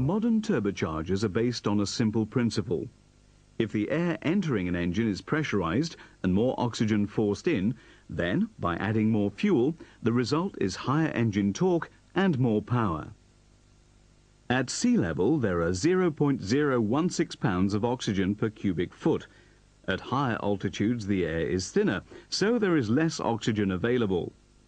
Modern turbochargers are based on a simple principle. If the air entering an engine is pressurized and more oxygen forced in, then, by adding more fuel, the result is higher engine torque and more power. At sea level, there are 0.016 pounds of oxygen per cubic foot. At higher altitudes, the air is thinner, so there is less oxygen available.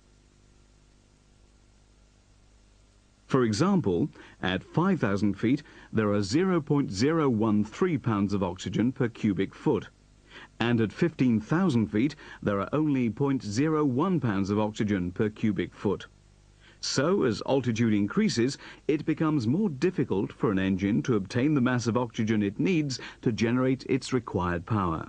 For example, at 5,000 feet, there are 0.013 pounds of oxygen per cubic foot. And at 15,000 feet, there are only 0.01 pounds of oxygen per cubic foot. So, as altitude increases, it becomes more difficult for an engine to obtain the mass of oxygen it needs to generate its required power.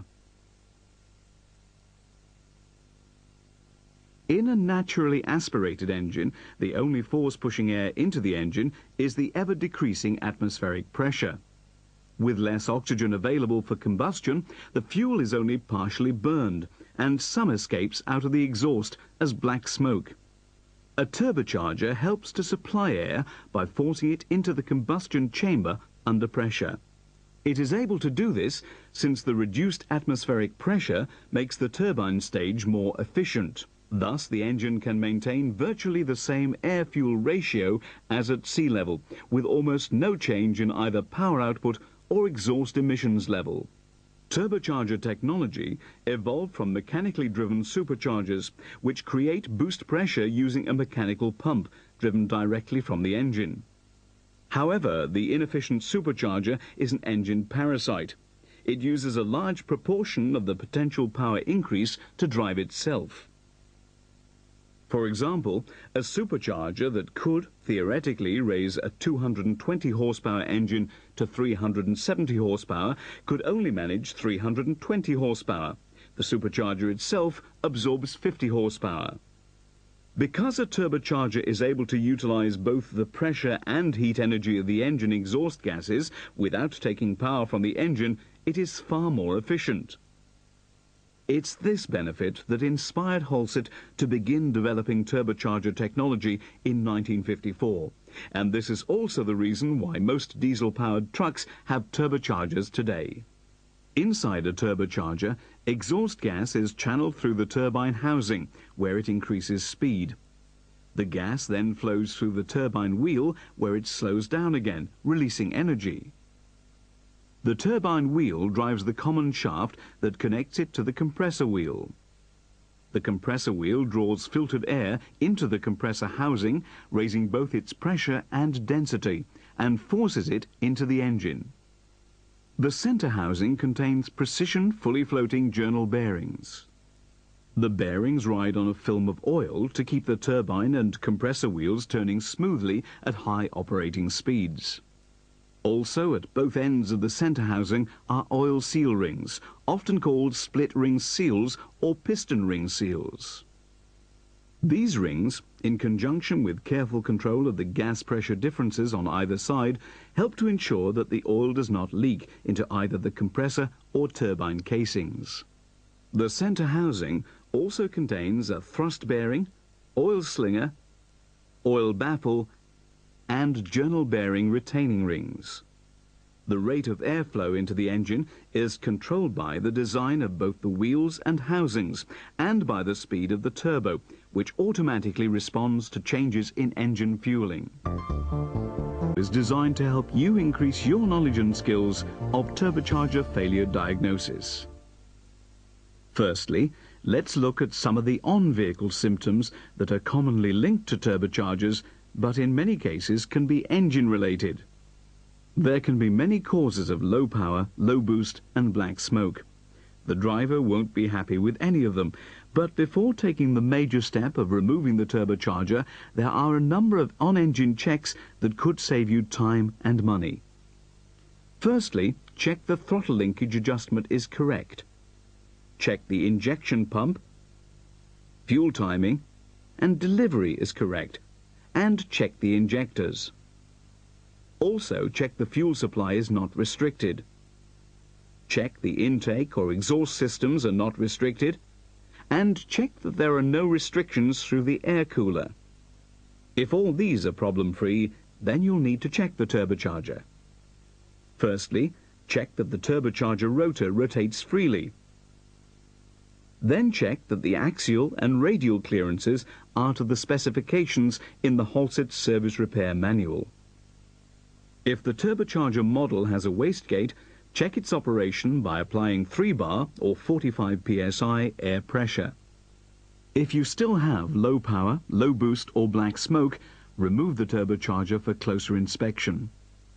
In a naturally aspirated engine, the only force pushing air into the engine is the ever-decreasing atmospheric pressure. With less oxygen available for combustion, the fuel is only partially burned, and some escapes out of the exhaust as black smoke. A turbocharger helps to supply air by forcing it into the combustion chamber under pressure. It is able to do this since the reduced atmospheric pressure makes the turbine stage more efficient. Thus, the engine can maintain virtually the same air-fuel ratio as at sea level, with almost no change in either power output or exhaust emissions level. Turbocharger technology evolved from mechanically driven superchargers, which create boost pressure using a mechanical pump driven directly from the engine. However, the inefficient supercharger is an engine parasite. It uses a large proportion of the potential power increase to drive itself. For example, a supercharger that could, theoretically, raise a 220 horsepower engine to 370 horsepower could only manage 320 horsepower. The supercharger itself absorbs 50 horsepower. Because a turbocharger is able to utilize both the pressure and heat energy of the engine exhaust gases without taking power from the engine, it is far more efficient. It's this benefit that inspired Holset to begin developing turbocharger technology in 1954, and this is also the reason why most diesel-powered trucks have turbochargers today. Inside a turbocharger, exhaust gas is channeled through the turbine housing, where it increases speed. The gas then flows through the turbine wheel, where it slows down again, releasing energy. The turbine wheel drives the common shaft that connects it to the compressor wheel. The compressor wheel draws filtered air into the compressor housing, raising both its pressure and density, and forces it into the engine. The center housing contains precision, fully floating journal bearings. The bearings ride on a film of oil to keep the turbine and compressor wheels turning smoothly at high operating speeds. Also, at both ends of the center housing are oil seal rings, often called split ring seals or piston ring seals. These rings, in conjunction with careful control of the gas pressure differences on either side, help to ensure that the oil does not leak into either the compressor or turbine casings. The center housing also contains a thrust bearing, oil slinger, oil baffle, and journal bearing retaining rings. The rate of airflow into the engine is controlled by the design of both the wheels and housings, and by the speed of the turbo, which automatically responds to changes in engine fueling. It is designed to help you increase your knowledge and skills of turbocharger failure diagnosis. Firstly, let's look at some of the on-vehicle symptoms that are commonly linked to turbochargers, but in many cases can be engine-related. There can be many causes of low power, low boost and black smoke. The driver won't be happy with any of them, but before taking the major step of removing the turbocharger, there are a number of on-engine checks that could save you time and money. Firstly, check the throttle linkage adjustment is correct. Check the injection pump, fuel timing and delivery is correct, and check the injectors. Also check the fuel supply is not restricted. Check the intake or exhaust systems are not restricted, and check that there are no restrictions through the air cooler. If all these are problem-free, then you'll need to check the turbocharger. Firstly, check that the turbocharger rotor rotates freely. Then check that the axial and radial clearances are to the specifications in the Halset Service Repair Manual. If the turbocharger model has a wastegate, check its operation by applying 3 bar or 45 psi air pressure. If you still have low power, low boost or black smoke, remove the turbocharger for closer inspection.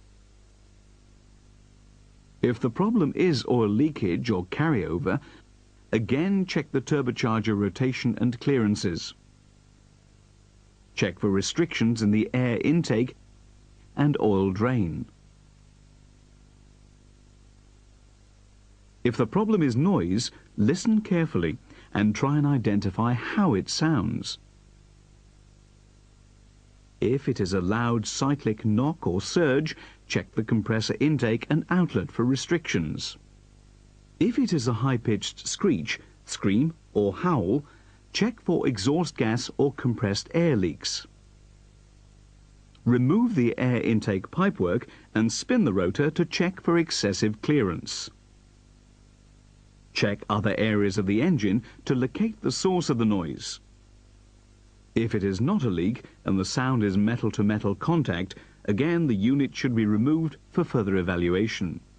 If the problem is oil leakage or carryover, again check the turbocharger rotation and clearances. Check for restrictions in the air intake and oil drain. If the problem is noise, listen carefully and try and identify how it sounds. If it is a loud cyclic knock or surge, check the compressor intake and outlet for restrictions. If it is a high-pitched screech, scream or howl, check for exhaust gas or compressed air leaks. Remove the air intake pipework and spin the rotor to check for excessive clearance. Check other areas of the engine to locate the source of the noise. If it is not a leak and the sound is metal-to-metal contact, again the unit should be removed for further evaluation.